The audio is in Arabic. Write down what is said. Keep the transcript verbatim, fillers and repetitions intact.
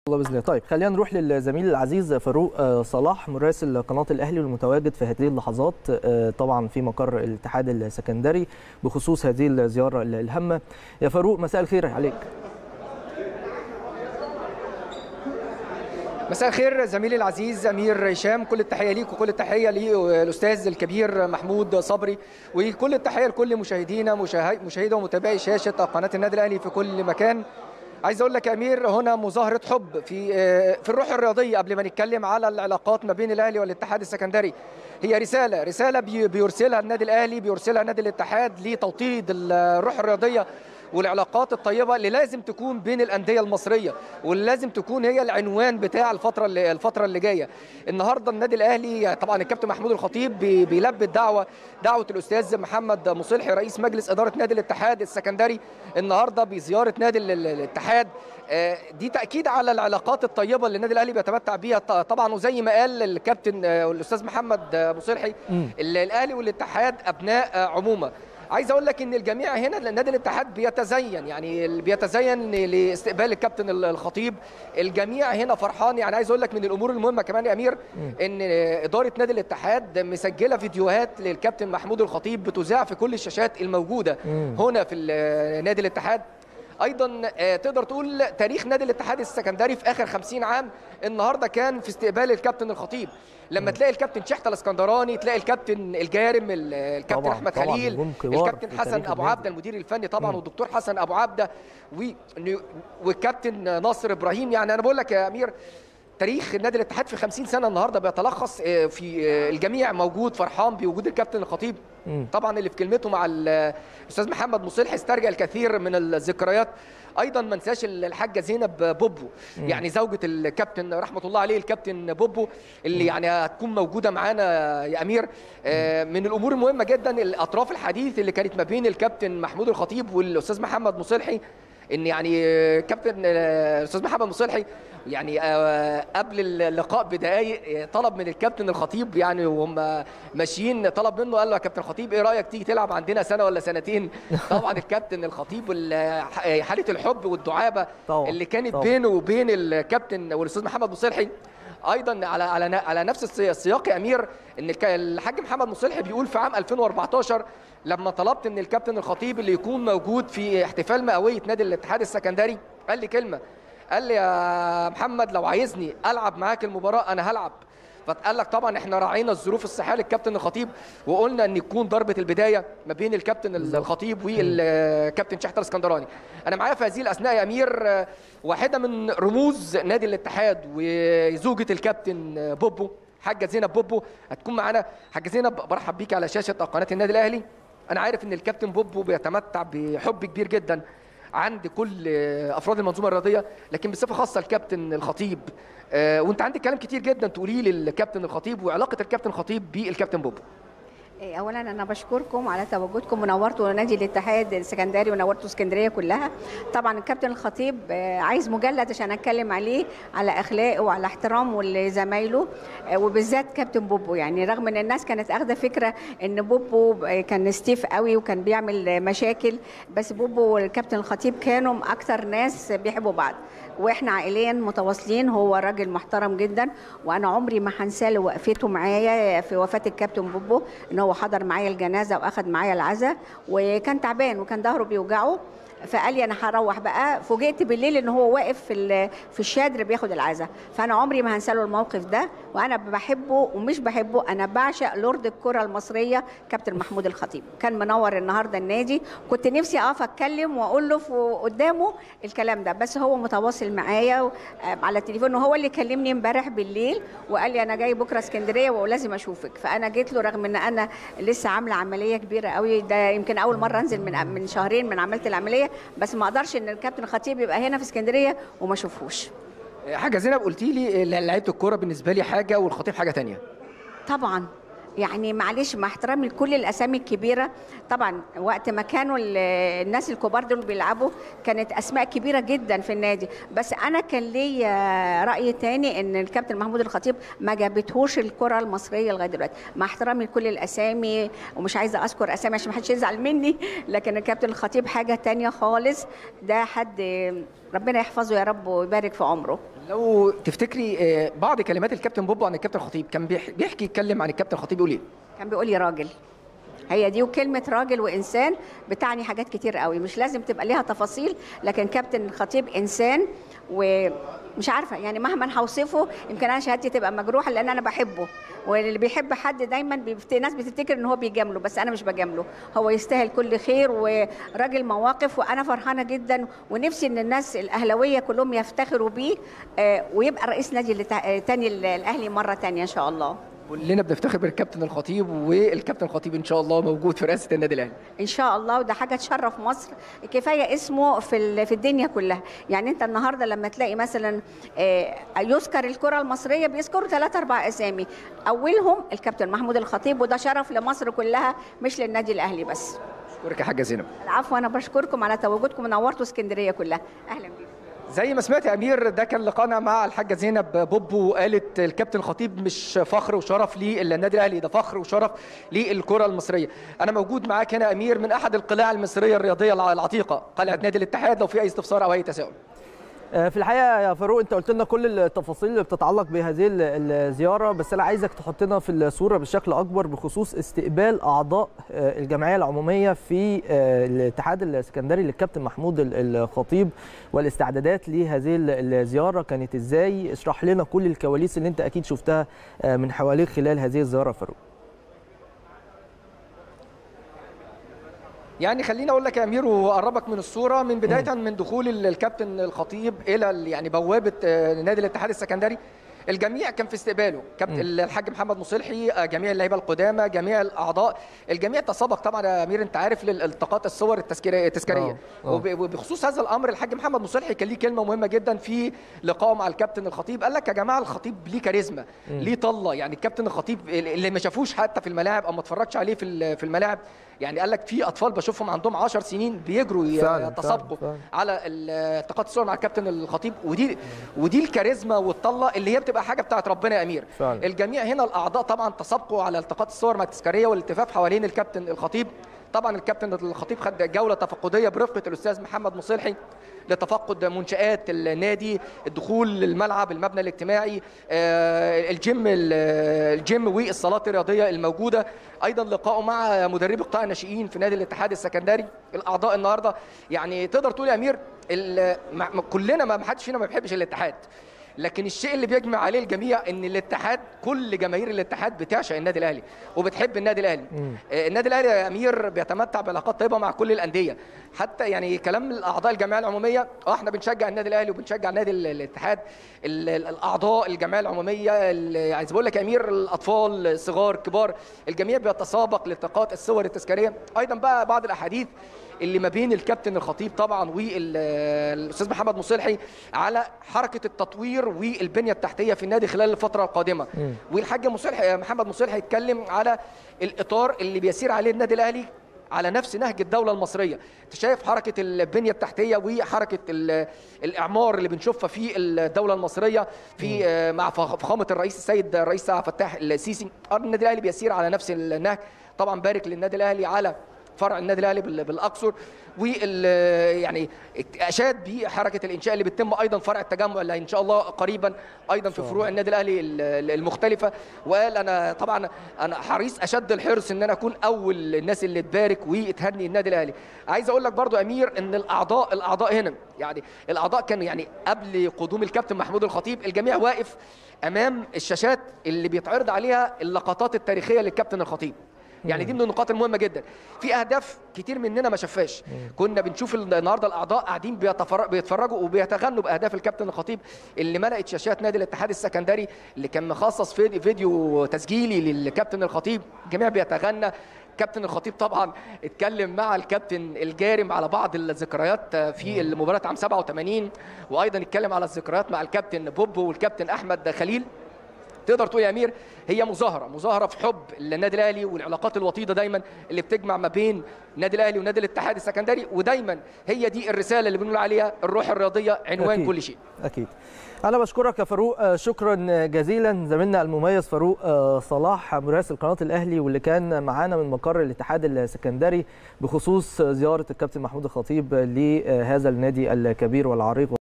الله باذن الله. طيب خلينا نروح للزميل العزيز فاروق صلاح مراسل قناه الاهلي والمتواجد في هذه اللحظات طبعا في مقر الاتحاد السكندري بخصوص هذه الزياره الهامه. يا فاروق مساء الخير عليك. مساء الخير زميلي العزيز امير هشام، كل التحيه ليك وكل التحيه للاستاذ الكبير محمود صبري، وكل التحيه لكل مشاهدينا مشاهدي ومتابعي شاشه قناه النادي الاهلي في كل مكان. عايز اقول لك يا امير هنا مظاهره حب في في الروح الرياضيه. قبل ما نتكلم على العلاقات ما بين الاهلي والاتحاد السكندري، هي رساله رساله بيرسلها النادي الاهلي بيرسلها نادي الاتحاد لتوطيد الروح الرياضيه والعلاقات الطيبه اللي لازم تكون بين الانديه المصريه، واللي لازم تكون هي العنوان بتاع الفتره اللي الفتره اللي جايه. النهارده النادي الاهلي طبعا الكابتن محمود الخطيب بيلبي الدعوه دعوه الاستاذ محمد مصلحي رئيس مجلس اداره نادي الاتحاد السكندري النهارده بزياره نادي الاتحاد. دي تاكيد على العلاقات الطيبه اللي النادي الاهلي بيتمتع بيها طبعا، وزي ما قال الكابتن الاستاذ محمد مصلحي الاهلي والاتحاد ابناء عمومه. عايز اقول لك ان الجميع هنا نادي الاتحاد بيتزين يعني بيتزين لاستقبال الكابتن الخطيب. الجميع هنا فرحان. يعني عايز اقول لك من الامور المهمه كمان يا امير ان اداره نادي الاتحاد مسجله فيديوهات للكابتن محمود الخطيب بتذاع في كل الشاشات الموجوده هنا في نادي الاتحاد. ايضا تقدر تقول تاريخ نادي الاتحاد السكندري في اخر خمسين عام النهارده كان في استقبال الكابتن الخطيب. لما تلاقي الكابتن شحته الاسكندراني، تلاقي الكابتن الجارم الكابتن طبعًا احمد طبعًا خليل، الكابتن حسن ابو عبده المدير الفني طبعا، والدكتور حسن ابو عبده والكابتن ناصر ابراهيم. يعني انا بقول لك يا امير تاريخ نادي الاتحاد في خمسين سنه النهارده بيتلخص في الجميع موجود فرحان بوجود الكابتن الخطيب طبعا، اللي في كلمته مع الاستاذ محمد مصلحي استرجع الكثير من الذكريات. ايضا ما ننساش الحاجه زينب بوبو، يعني زوجة الكابتن رحمه الله عليه الكابتن بوبو، اللي يعني هتكون موجوده معانا يا امير. من الامور المهمه جدا الاطراف الحديث اللي كانت ما بين الكابتن محمود الخطيب والاستاذ محمد مصلحي، ان يعني كابتن الاستاذ محمد مصلحي يعني قبل اللقاء بدقائق طلب من الكابتن الخطيب، يعني وهم ماشيين طلب منه قال له يا كابتن الخطيب ايه رايك تيجي تلعب عندنا سنه ولا سنتين؟ طبعا الكابتن الخطيب حاله الحب والدعابه اللي كانت بينه وبين الكابتن والاستاذ محمد مصلحي. ايضا على على على نفس السياق يا امير ان الحاج محمد مصلحي بيقول في عام ألفين وأربعتاشر لما طلبت من الكابتن الخطيب اللي يكون موجود في احتفال مئويه نادي الاتحاد السكندري، قال لي كلمه، قال لي يا محمد لو عايزني العب معاك المباراه انا هلعب. فقال لك طبعا احنا راعينا الظروف الصحيه للكابتن الخطيب، وقلنا ان يكون ضربه البدايه ما بين الكابتن الخطيب والكابتن شحته الاسكندراني. انا معايا في هذه الاثناء يا امير واحده من رموز نادي الاتحاد وزوجه الكابتن بوبو، حاجه زينب بوبو، هتكون معانا. حاجه زينب برحب بيكي على شاشه قناه النادي الاهلي. انا عارف ان الكابتن بوبو بيتمتع بحب كبير جدا عند كل افراد المنظومه الرياضيه، لكن بصفه خاصه الكابتن الخطيب، آه وانت عندك كلام كتير جدا تقوليه للكابتن الخطيب وعلاقه الكابتن الخطيب بالكابتن بوبو. اولا انا بشكركم على تواجدكم ونورتوا نادي الاتحاد السكندري ونورتوا اسكندريه كلها. طبعا الكابتن الخطيب عايز مجلد عشان اتكلم عليه على اخلاقه وعلى احترامه لزمايله، وبالذات كابتن بوبو. يعني رغم ان الناس كانت اخده فكره ان بوبو كان ستيف قوي وكان بيعمل مشاكل، بس بوبو والكابتن الخطيب كانوا اكتر ناس بيحبوا بعض، واحنا عائليا متواصلين. هو راجل محترم جدا، وانا عمري ما هنسى له وقفته معايا في وفاه الكابتن بوبو، ان هو حضر معايا الجنازه واخد معايا العزاء، وكان تعبان وكان ظهره بيوجعه، فقال لي انا هروح بقى. فوجئت بالليل ان هو واقف في في الشادر بياخد العزاء. فانا عمري ما هنسى له الموقف ده، وانا بحبه ومش بحبه، انا بعشق لورد الكره المصريه كابتن محمود الخطيب. كان منور النهارده النادي، كنت نفسي اقف اتكلم واقول له قدامه الكلام ده، بس هو متواصل معايا على التليفون، وهو اللي كلمني امبارح بالليل وقال لي انا جاي بكره اسكندريه ولازم اشوفك. فانا جيت له رغم ان انا لسه عامله عمليه كبيره قوي، ده يمكن اول مره انزل من من شهرين من عملت العمليه، بس ما اقدرش ان الكابتن الخطيب يبقى هنا في اسكندريه وما اشوفهوش. حاجه زينب قلتي لي لعيبه الكوره بالنسبه لي حاجه والخطيب حاجه ثانيه. طبعا يعني معلش مع احترامي لكل الاسامي الكبيره، طبعا وقت ما كانوا الناس الكبار دول بيلعبوا كانت اسماء كبيره جدا في النادي، بس انا كان ليا راي تاني ان الكابتن محمود الخطيب ما جابتهوش الكره المصريه لغايه دلوقتي، مع احترامي لكل الاسامي ومش عايزه اذكر اسامي عشان ما حدش يزعل مني، لكن الكابتن الخطيب حاجه تانيه خالص. ده حد ربنا يحفظه يا رب ويبارك في عمره. لو تفتكري بعض كلمات الكابتن بوبو عن الكابتن الخطيب، كان بيحكي يتكلم عن الكابتن الخطيب يقول ايه؟ كان بيقول لي راجل. هي دي، وكلمة راجل وإنسان بتعني حاجات كتير قوي، مش لازم تبقى ليها تفاصيل، لكن كابتن الخطيب إنسان، ومش عارفة يعني مهما هوصفه يمكن أنا شهادتي تبقى مجروحة لأن أنا بحبه، واللي بيحب حد دايما بيفت... ناس بتفتكر إن هو بيجامله، بس أنا مش بجامله، هو يستاهل كل خير وراجل مواقف، وأنا فرحانة جدا ونفسي إن الناس الأهلاوية كلهم يفتخروا بيه، آه ويبقى رئيس نادي تاني الأهلي مرة تانية إن شاء الله. كلنا بنفتخر بالكابتن الخطيب، والكابتن الخطيب ان شاء الله موجود في رئاسه النادي الاهلي ان شاء الله، وده حاجه تشرف مصر، كفايه اسمه في في الدنيا كلها. يعني انت النهارده لما تلاقي مثلا يذكر الكره المصريه بيذكروا ثلاث اربع اسامي، اولهم الكابتن محمود الخطيب، وده شرف لمصر كلها مش للنادي الاهلي بس. اشكرك يا حاجه زينب. العفو، انا بشكركم على تواجدكم، نورتوا اسكندريه كلها. اهلا بيكم. زي ما سمعت يا امير، ده كان لقاءنا مع الحاجه زينب بوبو، قالت الكابتن الخطيب مش فخر وشرف للنادي الاهلي، ده فخر وشرف للكره المصريه. انا موجود معاك هنا يا امير من احد القلاع المصريه الرياضيه العتيقه، قلعه نادي الاتحاد، لو في اي استفسار او اي تساؤل. في الحقيقه يا فاروق انت قلت لنا كل التفاصيل اللي بتتعلق بهذه الزياره، بس انا عايزك تحطنا في الصوره بشكل اكبر بخصوص استقبال اعضاء الجمعيه العموميه في الاتحاد السكندري للكابتن محمود الخطيب، والاستعدادات لهذه الزياره كانت ازاي؟ اشرح لنا كل الكواليس اللي انت اكيد شفتها من حواليك خلال هذه الزياره يا فاروق. يعني خليني اقول لك يا امير واقربك من الصوره، من بدايه من دخول الكابتن الخطيب الى يعني بوابه نادي الاتحاد السكندري، الجميع كان في استقباله، كابتن الحاج محمد مصلحي، جميع اللعيبه القدامى، جميع الاعضاء، الجميع تسابق طبعا يا امير انت عارف لالتقاط الصور التذكاريه التذكاريه وبخصوص هذا الامر الحاج محمد مصلحي كان ليه كلمه مهمه جدا في لقائه مع الكابتن الخطيب، قال لك يا جماعه الخطيب ليه كاريزما، ليه طله، يعني الكابتن الخطيب اللي ما شافوش حتى في الملاعب او ما اتفرجش عليه في في الملاعب، يعني قال لك في اطفال بشوفهم عندهم عشر سنين بيجروا يتسابقوا على التقاط الصور مع الكابتن الخطيب، ودي ودي الكاريزما والطله اللي هي بتبقى حاجه بتاعت ربنا يا امير. فعلا. الجميع هنا الاعضاء طبعا تسابقوا على التقاط الصور مع التذكاريه والالتفاف حوالين الكابتن الخطيب. طبعا الكابتن الخطيب خد جوله تفقديه برفقه الاستاذ محمد مصلحي لتفقد منشآت النادي، الدخول للملعب، المبنى الاجتماعي، الجيم الجيم والصالات الرياضيه الموجوده، ايضا لقائه مع مدربي قطاع الناشئين في نادي الاتحاد السكندري. الاعضاء النهارده يعني تقدر تقول يا امير كلنا ما حدش فينا ما بيحبش الاتحاد، لكن الشيء اللي بيجمع عليه الجميع ان الاتحاد كل جماهير الاتحاد بتعشق النادي الاهلي وبتحب النادي الاهلي. النادي الاهلي يا امير بيتمتع بعلاقات طيبه مع كل الانديه، حتى يعني كلام الاعضاء الجمعيه العموميه، اه احنا بنشجع النادي الاهلي وبنشجع نادي الاتحاد، الاعضاء الجمعيه العموميه عايز بقول لك يا امير الاطفال صغار كبار الجميع بيتسابق لالتقاط الصور التذكاريه. ايضا بقى بعض الاحاديث اللي ما بين الكابتن الخطيب طبعا والاستاذ محمد مصلحي على حركه التطوير والبنيه التحتيه في النادي خلال الفتره القادمه، والحاج مصلحي محمد مصلحي اتكلم على الاطار اللي بيسير عليه النادي الاهلي على نفس نهج الدوله المصريه. انت شايف حركه البنيه التحتيه وحركه الاعمار اللي بنشوفها في الدوله المصريه في مع فخامه الرئيس السيد الرئيس عبد الفتاح السيسي، النادي الاهلي بيسير على نفس النهج. طبعا بارك للنادي الاهلي على فرع النادي الاهلي بالاقصر، وال يعني اشاد بحركه الانشاء اللي بتتم، ايضا فرع التجمع اللي ان شاء الله قريبا ايضا في فروع النادي الاهلي المختلفه. وقال انا طبعا انا حريص اشد الحرص ان انا اكون اول الناس اللي تبارك وتهني النادي الاهلي. عايز اقول لك برضو امير ان الاعضاء الاعضاء هنا يعني الاعضاء كانوا يعني قبل قدوم الكابتن محمود الخطيب الجميع واقف امام الشاشات اللي بيتعرض عليها اللقطات التاريخيه للكابتن الخطيب، يعني دي من النقاط المهمه جدا. في اهداف كتير مننا ما شافهاش، كنا بنشوف النهارده الاعضاء قاعدين بيتفرجوا وبيتغنوا باهداف الكابتن الخطيب اللي ملأت شاشات نادي الاتحاد السكندري، اللي كان مخصص فيديو تسجيلي للكابتن الخطيب، الجميع بيتغنى. كابتن الخطيب طبعا اتكلم مع الكابتن الجارم على بعض الذكريات في المباراه عام سبعة وثمانين، وايضا اتكلم على الذكريات مع الكابتن بوبو والكابتن احمد خليل. تقدر تقول يا امير هي مظاهره مظاهره في حب النادي الاهلي والعلاقات الوطيده دايما اللي بتجمع ما بين النادي الاهلي ونادي الاتحاد السكندري، ودايما هي دي الرساله اللي بنقول عليها الروح الرياضيه عنوان أكيد. كل شيء. اكيد. انا بشكرك يا فاروق شكرا جزيلا، زميلنا المميز فاروق صلاح مراسل قناه الاهلي واللي كان معانا من مقر الاتحاد السكندري بخصوص زياره الكابتن محمود الخطيب لهذا النادي الكبير والعريق.